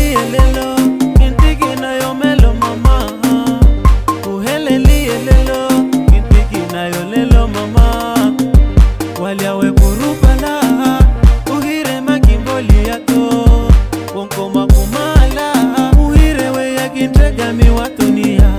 elelo kintiki na yomelo mama uheleli elelo kintiki na yolelo mama waliawe kurupala uhire makimboli yato konkoma kumala uhire we yakintega miwatunia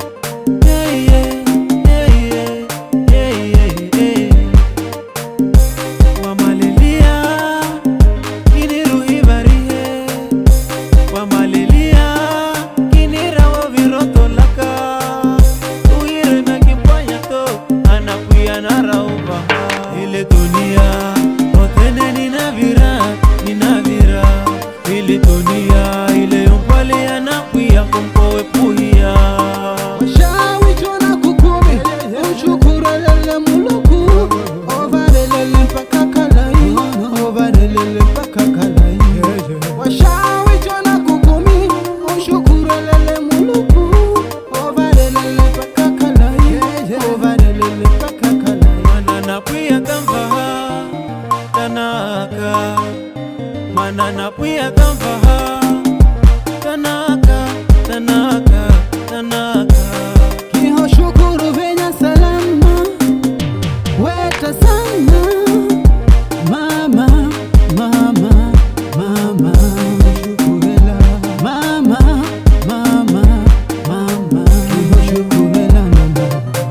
ile dunia otene ninavira ile dunia ile yompale anakuya kumpowe puhia washawi jona kukumi ushukuru lele muluku ovarelele mpaka kalai ovarelele mpaka kalai washawi jona kukumi ushukuru lele muluku ovarelele mpaka kalai ovarelele mpaka kalai manana puya kamvaha tanaka manana puya kamvaha tanaka tanaka tanaka kiho shukuru venya salama weta sana mama mama mama shukurela mama mama mama kiho shukurela mama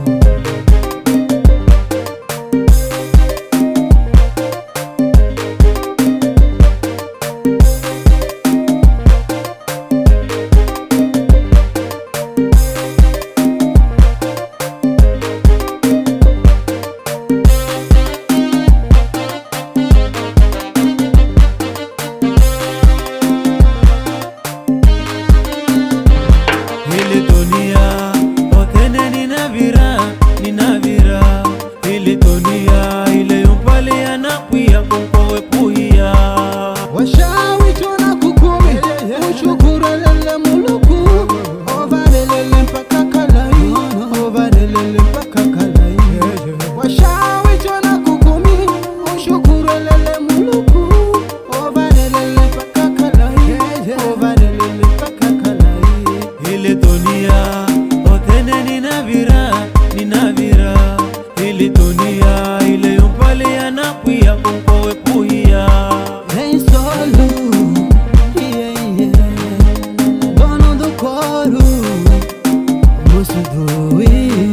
ile dunia otene ninavira ile dunia ile yompale anakuya kumpowe puhia washawi jona kukumi ushukuru lele muluku ovarelele mpaka kalai ovarelele mpaka kalai washawi jona kukumi ushukuru lele muluku ovarelele mpaka kalai ovarelele mpaka kalai ile dunia otene ninavira ile dunia ile yompale anakuya kumpowe puhia Hey solo, yeah yeah, dono do coro, moço do